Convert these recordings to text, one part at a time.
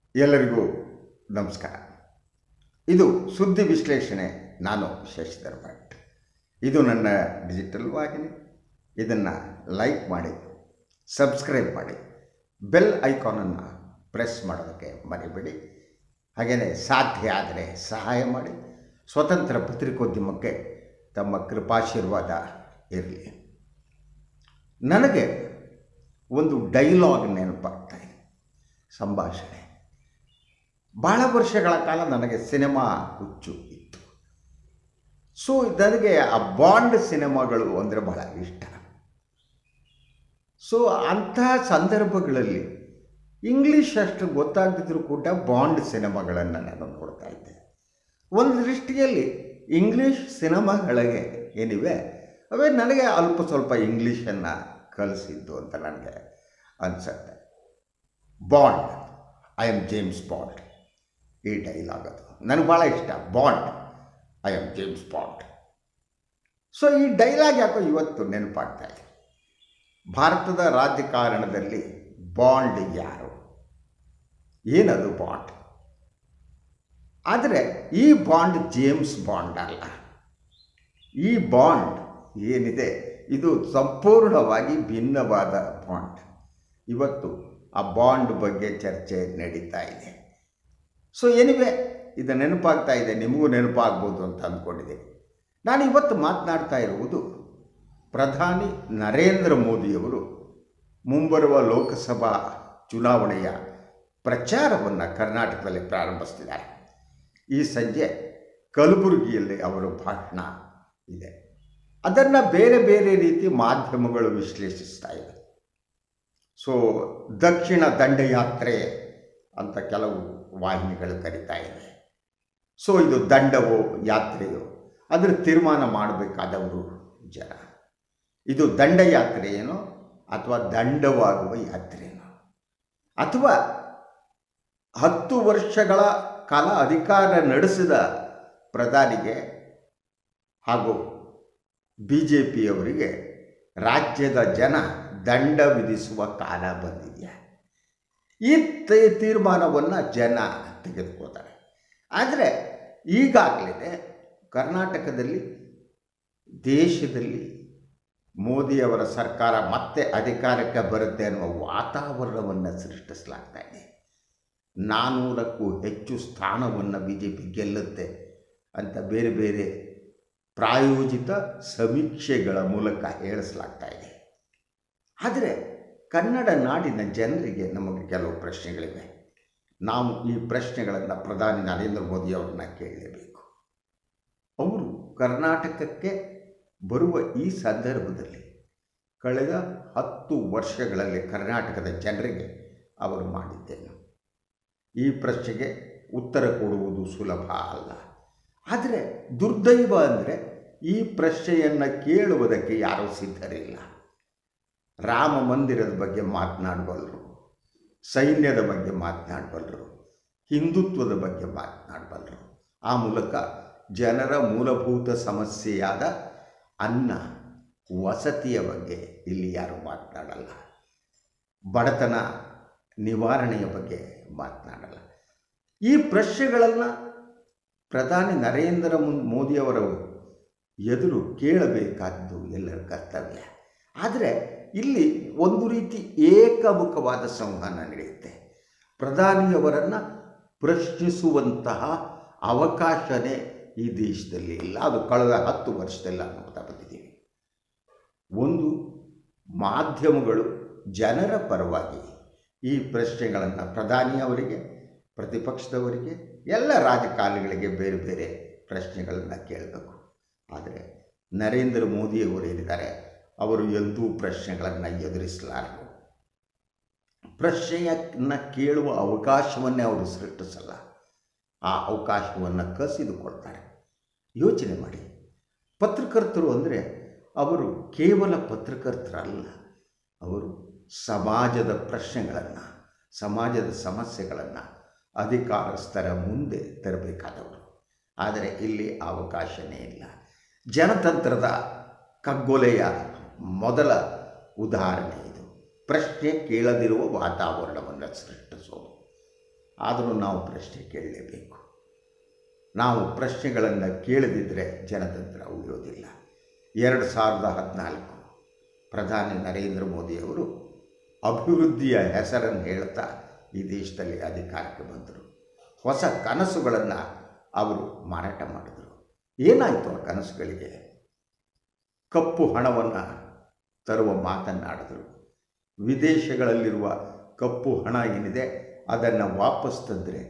ಎಲ್ಲರಿಗೂ ನಮಸ್ಕಾರ. ಇದು ಸುದ್ದಿ ವಿಶ್ಲೇಷಣೆ. ನಾನು ಶಶಿಧರ್ ಭಟ್. ಇದು ನನ್ನ ಡಿಜಿಟಲ್ ವಾಹಿನಿ. ಇದನ್ನು ಲೈಕ್ ಮಾಡಿ, ಸಬ್ಸ್ಕ್ರೈಬ್ ಮಾಡಿ, ಬೆಲ್ ಐಕಾನನ್ನು ಪ್ರೆಸ್ ಮಾಡೋದಕ್ಕೆ ಮರಿಬೇಡಿ. ಹಾಗೆಯೇ ಸಾಧ್ಯ ಆದರೆ ಸಹಾಯ ಮಾಡಿ. ಸ್ವತಂತ್ರ ಪತ್ರಿಕೋದ್ಯಮಕ್ಕೆ ತಮ್ಮ ಕೃಪಾಶೀರ್ವಾದ ಇರಲಿ. ನನಗೆ ಒಂದು ಡೈಲಾಗ್ ನೆನಪಾಗ್ತಾ ಇದೆ, ಸಂಭಾಷಣೆ. ಬಹಳ ವರ್ಷಗಳ ಕಾಲ ನನಗೆ ಸಿನಿಮಾ ಹುಚ್ಚು ಇತ್ತು. ಸೊ ನನಗೆ ಆ ಬಾಂಡ್ ಸಿನಿಮಾಗಳು ಅಂದರೆ ಬಹಳ ಇಷ್ಟ. ಸೊ ಅಂತಹ ಸಂದರ್ಭಗಳಲ್ಲಿ ಇಂಗ್ಲೀಷ್ ಅಷ್ಟು ಗೊತ್ತಾಗದಿದ್ದರೂ ಕೂಡ ಬಾಂಡ್ ಸಿನಿಮಾಗಳನ್ನು ನಾನು ನೋಡ್ತಾ ಇದ್ದೆ. ಒಂದು ದೃಷ್ಟಿಯಲ್ಲಿ ಇಂಗ್ಲೀಷ್ ಸಿನಿಮಾಗಳಿಗೆ ಏನಿವೆ ಅವೇ ನನಗೆ ಅಲ್ಪ ಸ್ವಲ್ಪ ಇಂಗ್ಲೀಷನ್ನು ಕಲಿಸಿದ್ದು ಅಂತ ನನಗೆ ಅನಿಸುತ್ತೆ. Bond, I am James Bond, ಈ ಡೈಲಾಗ್ ಅದು ನನಗೆ ಭಾಳ ಇಷ್ಟ. Bond, I am James Bond. So ಈ ಡೈಲಾಗ್ ಯಾಕೋ ಇವತ್ತು ನೆನಪಾಗ್ತಾ ಇದೆ. ಭಾರತದ ರಾಜಕಾರಣದಲ್ಲಿ ಬಾಂಡ್ ಯಾರು, ಏನದು ಬಾಂಡ್? ಆದರೆ ಈ ಬಾಂಡ್ ಜೇಮ್ಸ್ ಬಾಂಡ್ ಅಲ್ಲ. ಈ ಬಾಂಡ್ ಏನಿದೆ ಇದು ಸಂಪೂರ್ಣವಾಗಿ ಭಿನ್ನವಾದ ಬಾಂಡ್. ಇವತ್ತು ಆ ಬಾಂಡ್ ಬಗ್ಗೆ ಚರ್ಚೆ ನಡೀತಾ ಇದೆ. ಸೊ ಏನಿವೆ ಇದು ನೆನಪಾಗ್ತಾ ಇದೆ, ನಿಮಗೂ ನೆನಪಾಗ್ಬೋದು ಅಂತ ಅಂದ್ಕೊಂಡಿದ್ದೀನಿ. ನಾನು ಇವತ್ತು ಮಾತನಾಡ್ತಾ ಇರುವುದು ಪ್ರಧಾನಿ ನರೇಂದ್ರ ಮೋದಿಯವರು ಮುಂಬರುವ ಲೋಕಸಭಾ ಚುನಾವಣೆಯ ಪ್ರಚಾರವನ್ನು ಕರ್ನಾಟಕದಲ್ಲಿ ಪ್ರಾರಂಭಿಸ್ತಿದ್ದಾರೆ. ಈ ಸಂಜೆ ಕಲಬುರಗಿಯಲ್ಲಿ ಅವರ ಭಾಷಣ ಇದೆ. ಅದನ್ನು ಬೇರೆ ಬೇರೆ ರೀತಿ ಮಾಧ್ಯಮಗಳು ವಿಶ್ಲೇಷಿಸ್ತಾ ಇವೆ. ಸೊ ದಕ್ಷಿಣ ದಂಡಯಾತ್ರೆ ಅಂತ ಕೆಲವು ವಾಹಿನಿಗಳು ಕರೀತಾ ಇವೆ. ಸೊ ಇದು ದಂಡವೋ ಯಾತ್ರೆಯೋ ಅದರ ತೀರ್ಮಾನ ಮಾಡಬೇಕಾದವರು ಜನ. ಇದು ದಂಡಯಾತ್ರೆಯೇನೋ ಅಥವಾ ದಂಡವಾಗುವ ಯಾತ್ರೆಯೇನೋ, ಅಥವಾ 10 ವರ್ಷಗಳ ಕಾಲ ಅಧಿಕಾರ ನಡೆಸಿದ ಪ್ರಧಾನಿಗೆ ಹಾಗೂ BJPಯವರಿಗೆ ರಾಜ್ಯದ ಜನ ದಂಡ ವಿಧಿಸುವ ಕಾಲ ಬಂದಿದೆಯಾ? ಈ ತೀರ್ಮಾನವನ್ನು ಜನ ತೆಗೆದುಕೋತಾರೆ. ಆದರೆ ಈಗಾಗಲೇ ಕರ್ನಾಟಕದಲ್ಲಿ, ದೇಶದಲ್ಲಿ ಮೋದಿಯವರ ಸರ್ಕಾರ ಮತ್ತೆ ಅಧಿಕಾರಕ್ಕೆ ಬರುತ್ತೆ ಅನ್ನುವ ವಾತಾವರಣವನ್ನು ಸೃಷ್ಟಿಸಲಾಗ್ತಾ ಇದೆ. 400ಕ್ಕೂ ಹೆಚ್ಚು ಸ್ಥಾನವನ್ನು BJP ಗೆಲ್ಲುತ್ತೆ ಅಂತ ಬೇರೆ ಬೇರೆ ಪ್ರಾಯೋಜಿತ ಸಮೀಕ್ಷೆಗಳ ಮೂಲಕ ಹೇಳಿಸಲಾಗ್ತಾ ಇದೆ. ಆದರೆ ಕನ್ನಡ ನಾಡಿನ ಜನರಿಗೆ ನಮಗೆ ಕೆಲವು ಪ್ರಶ್ನೆಗಳಿವೆ. ನಾವು ಈ ಪ್ರಶ್ನೆಗಳನ್ನು ಪ್ರಧಾನಿ ನರೇಂದ್ರ ಮೋದಿಯವರನ್ನ ಕೇಳಲೇಬೇಕು. ಅವರು ಕರ್ನಾಟಕಕ್ಕೆ ಬರುವ ಈ ಸಂದರ್ಭದಲ್ಲಿ ಕಳೆದ 10 ವರ್ಷಗಳಲ್ಲಿ ಕರ್ನಾಟಕದ ಜನರಿಗೆ ಅವರು ಮಾಡಿದ್ದೇನು? ಈ ಪ್ರಶ್ನೆಗೆ ಉತ್ತರ ಕೊಡುವುದು ಸುಲಭ ಅಲ್ಲ. ಆದರೆ ದುರ್ದೈವ ಅಂದರೆ ಈ ಪ್ರಶ್ನೆಯನ್ನು ಕೇಳುವುದಕ್ಕೆ ಯಾರೂ ಸಿದ್ಧರಿಲ್ಲ. ರಾಮ ಮಂದಿರದ ಬಗ್ಗೆ ಮಾತನಾಡಬಲ್ಲರು, ಸೈನ್ಯದ ಬಗ್ಗೆ ಮಾತನಾಡಬಲ್ಲರು, ಹಿಂದುತ್ವದ ಬಗ್ಗೆ ಮಾತನಾಡಬಲ್ಲರು. ಆ ಮೂಲಕ ಜನರ ಮೂಲಭೂತ ಸಮಸ್ಯೆಯಾದ ಅನ್ನ, ವಸತಿಯ ಬಗ್ಗೆ ಇಲ್ಲಿ ಯಾರೂ ಮಾತನಾಡಲ್ಲ. ಬಡತನ ನಿವಾರಣೆಯ ಬಗ್ಗೆ ಮಾತನಾಡಲ್ಲ. ಈ ಪ್ರಶ್ನೆಗಳನ್ನು ಪ್ರಧಾನಿ ನರೇಂದ್ರ ಮೋದಿಯವರ ಎದುರು ಕೇಳಬೇಕಾದ್ದು ಎಲ್ಲರ ಕರ್ತವ್ಯ. ಆದರೆ ಇಲ್ಲಿ ಒಂದು ರೀತಿ ಏಕಮುಖವಾದ ಸಂವಹನ ನಡೆಯುತ್ತೆ. ಪ್ರಧಾನಿಯವರನ್ನು ಪ್ರಶ್ನಿಸುವಂತಹ ಅವಕಾಶನೇ ಈ ದೇಶದಲ್ಲಿ ಇಲ್ಲ. ಅದು ಕಳೆದ 10 ವರ್ಷದಲ್ಲಿ ನೋಡ್ತಾ ಬಂದಿದ್ದೀವಿ. ಒಂದು ಮಾಧ್ಯಮಗಳು ಜನರ ಪರವಾಗಿ ಈ ಪ್ರಶ್ನೆಗಳನ್ನು ಪ್ರಧಾನಿಯವರಿಗೆ, ಪ್ರತಿಪಕ್ಷದವರಿಗೆ, ಎಲ್ಲ ರಾಜಕಾರಣಿಗಳಿಗೆ ಬೇರೆ ಬೇರೆ ಪ್ರಶ್ನೆಗಳನ್ನು ಕೇಳಬೇಕು. ಆದರೆ ನರೇಂದ್ರ ಮೋದಿಯವರು ಏನಿದ್ದಾರೆ ಅವರು ಎಂದೂ ಪ್ರಶ್ನೆಗಳನ್ನು ಎದುರಿಸಲಾರರು. ಪ್ರಶ್ನೆಯನ್ನು ಕೇಳುವ ಅವಕಾಶವನ್ನೇ ಅವರು ಸೃಷ್ಟಿಸಲ್ಲ. ಆ ಅವಕಾಶವನ್ನು ಕಸಿದುಕೊಳ್ತಾರೆ. ಯೋಚನೆ ಮಾಡಿ, ಪತ್ರಕರ್ತರು ಅಂದರೆ ಅವರು ಕೇವಲ ಪತ್ರಕರ್ತರಲ್ಲ. ಅವರು ಸಮಾಜದ ಪ್ರಶ್ನೆಗಳನ್ನು, ಸಮಾಜದ ಸಮಸ್ಯೆಗಳನ್ನು ಅಧಿಕಾರಸ್ಥರ ಮುಂದೆ ತರಬೇಕಾದವರು. ಆದರೆ ಇಲ್ಲಿ ಅವಕಾಶವೇ ಇಲ್ಲ. ಜನತಂತ್ರದ ಕಗ್ಗೊಲೆಯ ಮೊದಲ ಉದಾಹರಣೆ ಇದು. ಪ್ರಶ್ನೆ ಕೇಳದಿರುವ ವಾತಾವರಣವನ್ನು ಸೃಷ್ಟಿಸೋದು. ಆದರೂ ನಾವು ಪ್ರಶ್ನೆ ಕೇಳಲೇಬೇಕು. ನಾವು ಪ್ರಶ್ನೆಗಳನ್ನು ಕೇಳದಿದ್ದರೆ ಜನತಂತ್ರ ಉಳಿಯೋದಿಲ್ಲ. 2014 ಪ್ರಧಾನಿ ನರೇಂದ್ರ ಮೋದಿಯವರು ಅಭಿವೃದ್ಧಿಯ ಹೆಸರನ್ನು ಹೇಳ್ತಾ ಈ ದೇಶದಲ್ಲಿ ಅಧಿಕಾರಕ್ಕೆ ಬಂದರು. ಹೊಸ ಕನಸುಗಳನ್ನು ಅವರು ಮಾರಾಟ ಮಾಡಿದರು. ಏನಾಯಿತು ಆ ಕನಸುಗಳಿಗೆ? ಕಪ್ಪು ಹಣವನ್ನು ತರುವ ಮಾತನ್ನಾಡಿದರು. ವಿದೇಶಗಳಲ್ಲಿರುವ ಕಪ್ಪು ಹಣ ಏನಿದೆ ಅದನ್ನು ವಾಪಸ್ ತಂದರೆ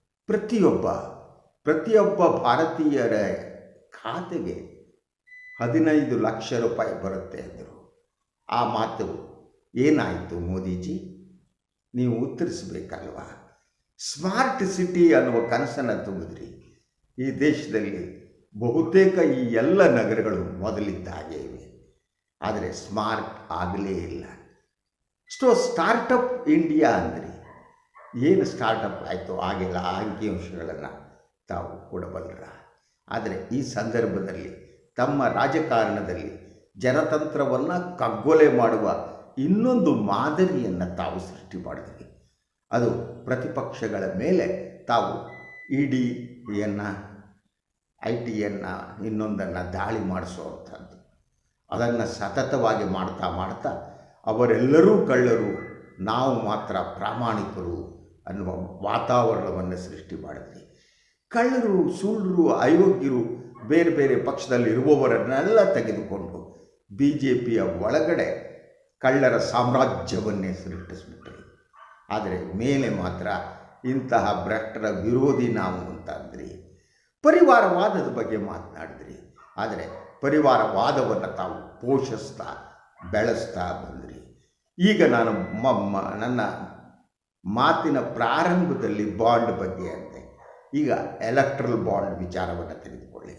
ಪ್ರತಿಯೊಬ್ಬ ಭಾರತೀಯರ ಖಾತೆಗೆ 15 ಲಕ್ಷ ರೂಪಾಯಿ ಬರುತ್ತೆ ಎಂದರು. ಆ ಮಾತು ಏನಾಯಿತು ಮೋದಿಜಿ? ನೀವು ಉತ್ತರಿಸಬೇಕಲ್ವಾ? ಸ್ಮಾರ್ಟ್ ಸಿಟಿ ಅನ್ನುವ ಕನಸನ್ನು ತುಂಬಿದ್ರಿ. ಈ ದೇಶದಲ್ಲಿ ಬಹುತೇಕ ಈ ಎಲ್ಲ ನಗರಗಳು ಮೊದಲಿದ್ದ ಹಾಗೆ ಇವೆ, ಆದರೆ ಸ್ಮಾರ್ಟ್ ಆಗಲೇ ಇಲ್ಲ. ಸ್ಟಾರ್ಟಪ್ ಇಂಡಿಯಾ ಅಂದ್ರಿ. ಏನು ಸ್ಟಾರ್ಟಪ್ ಆಯಿತು? ಆಗಿಲ್ಲ. ಆ ಅಂಕಿಅಂಶಗಳನ್ನು ತಾವು ಕೊಡಬಲ್ಲರ? ಆದರೆ ಈ ಸಂದರ್ಭದಲ್ಲಿ ತಮ್ಮ ರಾಜಕಾರಣದಲ್ಲಿ ಜನತಂತ್ರವನ್ನು ಕಗ್ಗೊಲೆ ಮಾಡುವ ಇನ್ನೊಂದು ಮಾದರಿಯನ್ನು ತಾವು ಸೃಷ್ಟಿ ಮಾಡಿದ್ರಿ. ಅದು ಪ್ರತಿಪಕ್ಷಗಳ ಮೇಲೆ ತಾವು ಇಡಿಯನ್ನು, IT ಇನ್ನೊಂದನ್ನು ದಾಳಿ ಮಾಡಿಸುವಂಥದ್ದು. ಅದನ್ನು ಸತತವಾಗಿ ಮಾಡ್ತಾ ಅವರೆಲ್ಲರೂ ಕಳ್ಳರು, ನಾವು ಮಾತ್ರ ಪ್ರಾಮಾಣಿಕರು ಅನ್ನುವ ವಾತಾವರಣವನ್ನು ಸೃಷ್ಟಿ ಮಾಡಿದ್ವಿ. ಕಳ್ಳರು, ಸುಳ್ಳರು, ಅಯೋಗ್ಯರು, ಬೇರೆ ಬೇರೆ ಪಕ್ಷದಲ್ಲಿರುವವರನ್ನೆಲ್ಲ ತೆಗೆದುಕೊಂಡು BJPಯ ಒಳಗಡೆ ಕಳ್ಳರ ಸಾಮ್ರಾಜ್ಯವನ್ನೇ ಸೃಷ್ಟಿಸ್ಬಿಟ್ರಿ. ಆದರೆ ಮೇಲೆ ಮಾತ್ರ ಇಂತಹ ಭ್ರಷ್ಟರ ವಿರೋಧಿ ನಾವು ಅಂತ ಅಂದ್ರಿ. ಪರಿವಾರವಾದದ ಬಗ್ಗೆ ಮಾತನಾಡಿದ್ರಿ. ಆದರೆ ಪರಿವಾರವಾದವನ್ನು ತಾವು ಪೋಷಿಸ್ತಾ ಬೆಳೆಸ್ತಾ ಬಂದ್ರಿ. ಈಗ ನಾನು ನನ್ನ ಮಾತಿನ ಪ್ರಾರಂಭದಲ್ಲಿ ಬಾಂಡ್ ಬಗ್ಗೆ ಅಂದೆ. ಈಗ ಎಲೆಕ್ಟ್ರಲ್ ಬಾಂಡ್ ವಿಚಾರವನ್ನು ತೆಗೆದುಕೊಳ್ಳಿ.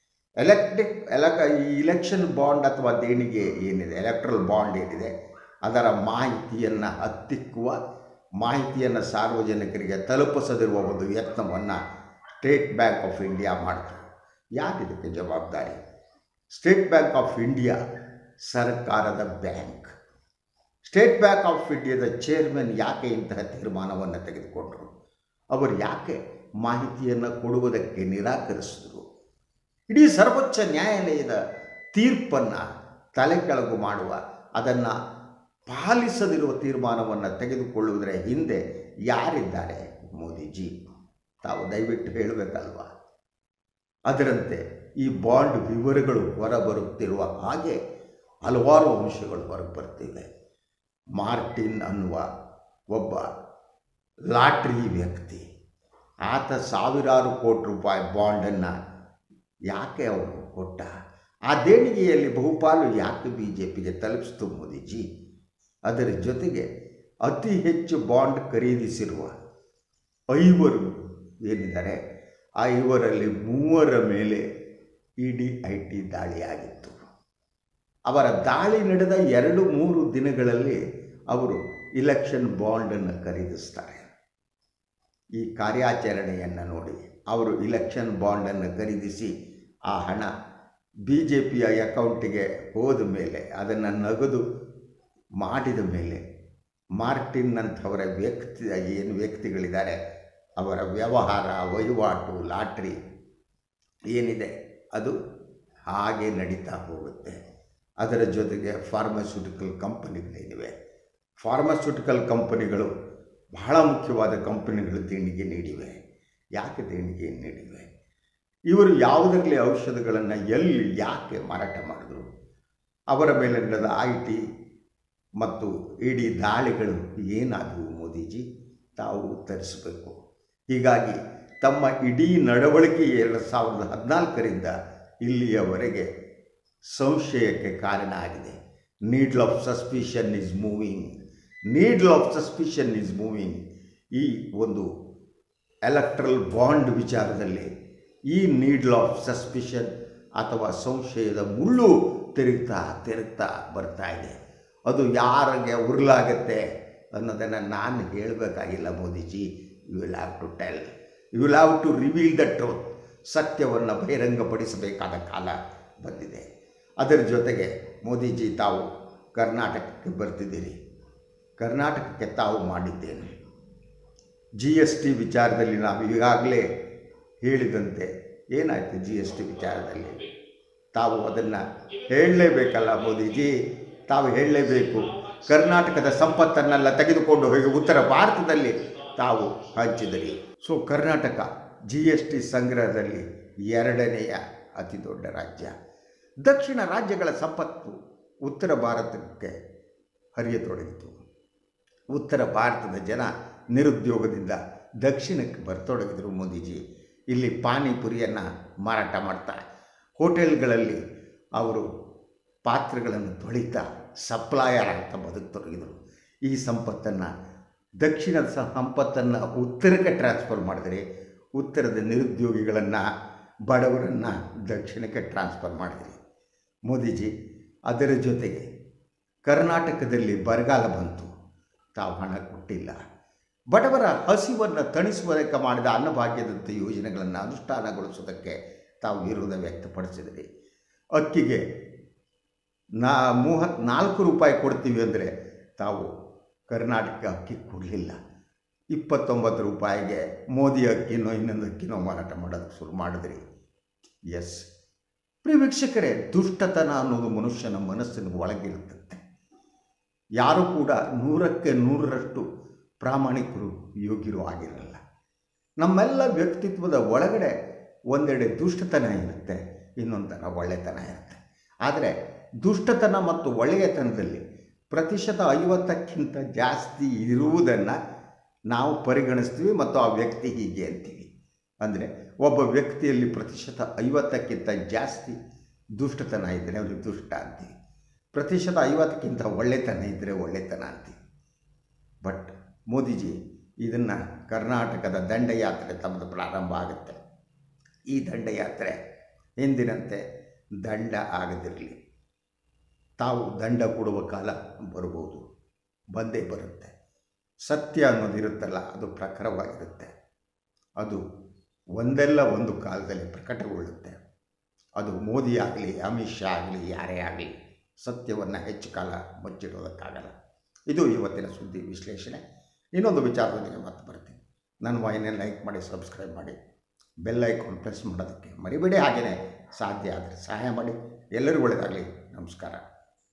ಈ ಇಲೆಕ್ಷನ್ ಬಾಂಡ್ ಅಥವಾ ದೇಣಿಗೆ ಏನಿದೆ, ಎಲೆಕ್ಟ್ರಲ್ ಬಾಂಡ್ ಏನಿದೆ, ಅದರ ಮಾಹಿತಿಯನ್ನು ಹತ್ತಿಕ್ಕುವ, ಮಾಹಿತಿಯನ್ನು ಸಾರ್ವಜನಿಕರಿಗೆ ತಲುಪಿಸದಿರುವ ಒಂದು ಯತ್ನವನ್ನು ಸ್ಟೇಟ್ ಬ್ಯಾಂಕ್ ಆಫ್ ಇಂಡಿಯಾ ಮಾಡ್ತಾರೆ. ಯಾರಿದಕ್ಕೆ ಜವಾಬ್ದಾರಿ? ಸ್ಟೇಟ್ ಬ್ಯಾಂಕ್ ಆಫ್ ಇಂಡಿಯಾ ಸರ್ಕಾರದ ಬ್ಯಾಂಕ್. ಸ್ಟೇಟ್ ಬ್ಯಾಂಕ್ ಆಫ್ ಇಂಡಿಯಾದ ಚೇರ್ಮನ್ ಯಾಕೆ ಇಂತಹ ತೀರ್ಮಾನವನ್ನು ತೆಗೆದುಕೊಂಡರು? ಅವರು ಯಾಕೆ ಮಾಹಿತಿಯನ್ನು ಕೊಡುವುದಕ್ಕೆ ನಿರಾಕರಿಸಿದರು? ಇಡೀ ಸರ್ವೋಚ್ಚ ನ್ಯಾಯಾಲಯದ ತೀರ್ಪನ್ನು ತಲೆಕೆಳಗು ಮಾಡುವ, ಅದನ್ನು ಪಾಲಿಸದಿರುವ ತೀರ್ಮಾನವನ್ನು ತೆಗೆದುಕೊಳ್ಳುವುದರ ಹಿಂದೆ ಯಾರಿದ್ದಾರೆ ಮೋದಿಜಿ? ತಾವು ದಯವಿಟ್ಟು ಹೇಳಬೇಕಲ್ವಾ? ಅದರಂತೆ ಈ ಬಾಂಡ್ ವಿವರಗಳು ಹೊರಬರುತ್ತಿರುವ ಹಾಗೆ ಹಲವಾರು ಅಂಶಗಳು ಹೊರಗೆ ಬರ್ತಿವೆ. ಮಾರ್ಟಿನ್ ಅನ್ನುವ ಒಬ್ಬ ಲಾಟ್ರಿ ವ್ಯಕ್ತಿ, ಆತ ಸಾವಿರಾರು ಕೋಟಿ ರೂಪಾಯಿ ಬಾಂಡನ್ನು ಯಾಕೆ ಅವನು ಕೊಟ್ಟ? ಆ ದೇಣಿಗೆಯಲ್ಲಿ ಬಹುಪಾಲು ಯಾಕೆ BJPಗೆ ತಲುಪಿಸ್ತು ಮೋದಿಜಿ? ಅದರ ಜೊತೆಗೆ ಅತಿ ಹೆಚ್ಚು ಬಾಂಡ್ ಖರೀದಿಸಿರುವ 5 ಏನಿದ್ದಾರೆ, ಆ 5ರಲ್ಲಿ 3 ಮೇಲೆ ED-IT ದಾಳಿಯಾಗಿತ್ತು. ಅವರ ದಾಳಿ ನಡೆದ 2-3 ದಿನಗಳಲ್ಲಿ ಅವರು ಇಲೆಕ್ಷನ್ ಬಾಂಡನ್ನು ಖರೀದಿಸ್ತಾರೆ. ಈ ಕಾರ್ಯಾಚರಣೆಯನ್ನು ನೋಡಿ ಅವರು ಇಲೆಕ್ಷನ್ ಬಾಂಡನ್ನು ಖರೀದಿಸಿ ಆ ಹಣ BJPಯ ಅಕೌಂಟಿಗೆ ಹೋದ ಮೇಲೆ, ಅದನ್ನು ನಗದು ಮಾಡಿದ ಮೇಲೆ, ಮಾರ್ಟಿನ್ ಅಂಥವರ ವ್ಯಕ್ತಿಗಳಿದ್ದಾರೆ, ಅವರ ವ್ಯವಹಾರ, ವಹಿವಾಟು, ಲಾಟ್ರಿ ಏನಿದೆ ಅದು ಹಾಗೆ ನಡೀತಾ ಹೋಗುತ್ತೆ. ಅದರ ಜೊತೆಗೆ ಫಾರ್ಮಾಸ್ಯೂಟಿಕಲ್ ಕಂಪನಿಗಳೇನಿವೆ, ಫಾರ್ಮಾಸ್ಯೂಟಿಕಲ್ ಕಂಪನಿಗಳು ಬಹಳ ಮುಖ್ಯವಾದ ಕಂಪನಿಗಳು ದೇಣಿಗೆ ನೀಡಿವೆ. ಯಾಕೆ ದೇಣಿಗೆ ನೀಡಿವೆ? ಇವರು ಯಾವುದರಲ್ಲಿ ಔಷಧಗಳನ್ನು ಎಲ್ಲಿ ಯಾಕೆ ಮಾರಾಟ ಮಾಡಿದ್ರು? ಅವರ ಮೇಲೆ ನಡೆದ IT ಮತ್ತು ED ದಾಳಿಗಳು ಏನಾದವು ಮೋದಿಜಿ? ತಾವು ಉತ್ತರಿಸಬೇಕು. ಹೀಗಾಗಿ ತಮ್ಮ ಇಡೀ ನಡವಳಿಕೆ 2014ರಿಂದ ಇಲ್ಲಿಯವರೆಗೆ ಸಂಶಯಕ್ಕೆ ಕಾರಣ ಆಗಿದೆ. Needle of suspicion is moving. ಈ ಒಂದು ಎಲೆಕ್ಟ್ರಲ್ ಬಾಂಡ್ ವಿಚಾರದಲ್ಲಿ ಈ ನೀಡಲ್ ಆಫ್ ಸಸ್ಪಿಷನ್ ಅಥವಾ ಸಂಶಯದ ಮುಳ್ಳು ತಿರುಗ್ತಾ ಬರ್ತಾ ಇದೆ. ಅದು ಯಾರಿಗೆ ಉರುಳಾಗತ್ತೆ ಅನ್ನೋದನ್ನು ನಾನು ಹೇಳಬೇಕಾಗಿಲ್ಲ Modiji. You will have to reveal the truth. ಸತ್ಯವನ್ನು ಬಹಿರಂಗಪಡಿಸಬೇಕಾದ ಕಾಲ ಬಂದಿದೆ. ಅದರ ಜೊತೆಗೆ ಮೋದಿಜಿ, ತಾವು ಕರ್ನಾಟಕಕ್ಕೆ ಬರ್ತಿದ್ದೀರಿ. ಕರ್ನಾಟಕಕ್ಕೆ ತಾವು ಮಾಡಿದ್ದೇನೆ. GST ವಿಚಾರದಲ್ಲಿ ನಾವು ಈಗಾಗಲೇ ಹೇಳಿದಂತೆ ಏನಾಯಿತು GST ವಿಚಾರದಲ್ಲಿ? ತಾವು ಅದನ್ನು ಹೇಳಲೇಬೇಕಲ್ಲ ಮೋದಿಜಿ, ತಾವು ಹೇಳಲೇಬೇಕು. ಕರ್ನಾಟಕದ ಸಂಪತ್ತನ್ನೆಲ್ಲ ತೆಗೆದುಕೊಂಡು ಹೋಗಿ ಉತ್ತರ ಭಾರತದಲ್ಲಿ ತಾವು ಹಂಚಿದಿರಿ. ಸೊ ಕರ್ನಾಟಕ GST ಸಂಗ್ರಹದಲ್ಲಿ 2ನೆಯ ಅತಿ ದೊಡ್ಡ ರಾಜ್ಯ. ದಕ್ಷಿಣ ರಾಜ್ಯಗಳ ಸಂಪತ್ತು ಉತ್ತರ ಭಾರತಕ್ಕೆ ಹರಿಯತೊಡಗಿತು. ಉತ್ತರ ಭಾರತದ ಜನ ನಿರುದ್ಯೋಗದಿಂದ ದಕ್ಷಿಣಕ್ಕೆ ಬರತೊಡಗಿದರು. ಮೋದಿಜಿ ಇಲ್ಲಿ ಪಾನಿಪುರಿಯನ್ನು ಮಾರಾಟ ಮಾಡ್ತಾ, ಹೋಟೆಲ್ಗಳಲ್ಲಿ ಅವರು ಪಾತ್ರೆಗಳನ್ನು ತೊಳಿತಾ ಸಪ್ಲಾಯರ್ ಅಂತ ಬದುಕತೊಡಗಿದರು. ಈ ಸಂಪತ್ತನ್ನು, ದಕ್ಷಿಣದ ಸಂಪತ್ತನ್ನು ಉತ್ತರಕ್ಕೆ ಟ್ರಾನ್ಸ್ಫರ್ ಮಾಡಿದರೆ, ಉತ್ತರದ ನಿರುದ್ಯೋಗಿಗಳನ್ನು, ಬಡವರನ್ನು ದಕ್ಷಿಣಕ್ಕೆ ಟ್ರಾನ್ಸ್ಫರ್ ಮಾಡಿದ್ರಿ ಮೋದಿಜಿ. ಅದರ ಜೊತೆಗೆ ಕರ್ನಾಟಕದಲ್ಲಿ ಬರಗಾಲ ಬಂತು, ತಾವು ಹಣ ಕೊಟ್ಟಿಲ್ಲ. ಬಡವರ ಹಸಿವನ್ನು ತಣಿಸುವುದಕ್ಕೆ ಮಾಡಿದ ಅನ್ನಭಾಗ್ಯದಂಥ ಯೋಜನೆಗಳನ್ನು ಅನುಷ್ಠಾನಗೊಳಿಸುವುದಕ್ಕೆ ತಾವು ವಿರೋಧ ವ್ಯಕ್ತಪಡಿಸಿದ್ರಿ. ಅಕ್ಕಿಗೆ 34 ರೂಪಾಯಿ ಕೊಡ್ತೀವಿ ಅಂದರೆ ತಾವು ಕರ್ನಾಟಕ ಅಕ್ಕಿ ಕೊಡಲಿಲ್ಲ. 29 ರೂಪಾಯಿಗೆ ಮೋದಿ ಅಕ್ಕಿನೋ ಇನ್ನೊಂದು ಅಕ್ಕಿನೋ ಮಾರಾಟ ಮಾಡೋದಕ್ಕೆ ಶುರು ಮಾಡಿದ್ರಿ. ಎಸ್ ಪ್ರಿಯ ವೀಕ್ಷಕರೇ, ದುಷ್ಟತನ ಅನ್ನೋದು ಮನುಷ್ಯನ ಮನಸ್ಸಿನ ಒಳಗಿರುತ್ತದೆ. ಯಾರೂ ಕೂಡ 100ಕ್ಕೆ 100ರಷ್ಟು ಪ್ರಾಮಾಣಿಕರು, ಯೋಗ್ಯರು ಆಗಿರಲ್ಲ. ನಮ್ಮೆಲ್ಲ ವ್ಯಕ್ತಿತ್ವದ ಒಳಗಡೆ ಒಂದೆಡೆ ದುಷ್ಟತನ ಇರುತ್ತೆ, ಇನ್ನೊಂದು ಥರ ಒಳ್ಳೆತನ ಇರುತ್ತೆ. ಆದರೆ ದುಷ್ಟತನ ಮತ್ತು ಒಳ್ಳೆಯತನದಲ್ಲಿ 50%ಕ್ಕಿಂತ ಜಾಸ್ತಿ ಇರುವುದನ್ನು ನಾವು ಪರಿಗಣಿಸ್ತೀವಿ ಮತ್ತು ಆ ವ್ಯಕ್ತಿ ಹೀಗೆ ಅಂತೀವಿ. ಅಂದರೆ ಒಬ್ಬ ವ್ಯಕ್ತಿಯಲ್ಲಿ 50%ಕ್ಕಿಂತ ಜಾಸ್ತಿ ದುಷ್ಟತನ ಇದ್ದರೆ ಅವರು ದುಷ್ಟ ಅಂತೀವಿ, 50%ಕ್ಕಿಂತ ಒಳ್ಳೆತನ ಇದ್ದರೆ ಒಳ್ಳೆತನ ಅಂತೀವಿ. ಬಟ್ ಮೋದಿಜಿ ಇದನ್ನು ಕರ್ನಾಟಕದ ದಂಡಯಾತ್ರೆ ತಮ್ಮದು ಪ್ರಾರಂಭ ಆಗುತ್ತೆ. ಈ ದಂಡಯಾತ್ರೆ ಎಂದಿನಂತೆ ದಂಡ ಆಗದಿರಲಿ. ತಾವು ದಂಡ ಕೊಡುವ ಕಾಲ ಬರ್ಬೋದು, ಬಂದೇ ಬರುತ್ತೆ. ಸತ್ಯ ಅನ್ನೋದು ಇರುತ್ತಲ್ಲ, ಅದು ಪ್ರಖರವಾಗಿರುತ್ತೆ. ಅದು ಒಂದಲ್ಲ ಒಂದು ಕಾಲದಲ್ಲಿ ಪ್ರಕಟಗೊಳ್ಳುತ್ತೆ. ಅದು ಮೋದಿ ಆಗಲಿ, ಅಮಿತ್ ಶಾ ಆಗಲಿ, ಯಾರೇ ಆಗಲಿ ಸತ್ಯವನ್ನು ಹೆಚ್ಚು ಕಾಲ ಮುಚ್ಚಿಡೋದಕ್ಕಾಗಲ್ಲ. ಇದು ಇವತ್ತಿನ ಸುದ್ದಿ ವಿಶ್ಲೇಷಣೆ. ಇನ್ನೊಂದು ವಿಚಾರದೊಂದಿಗೆ ಮತ್ತೆ ಬರ್ತೀನಿ. ನನ್ನ ವಾಹಿನಿಯನ್ನು ಲೈಕ್ ಮಾಡಿ, ಸಬ್ಸ್ಕ್ರೈಬ್ ಮಾಡಿ, ಬೆಲ್ ಐಕಾನ್ ಪ್ರೆಸ್ ಮಾಡೋದಕ್ಕೆ ಮರಿಬೇಡಿ. ಹಾಗೆಯೇ ಸಾಧ್ಯ ಆದರೆ ಸಹಾಯ ಮಾಡಿ. ಎಲ್ಲರಿಗೂ ಒಳ್ಳೆಯದಾಗಲಿ. ನಮಸ್ಕಾರ.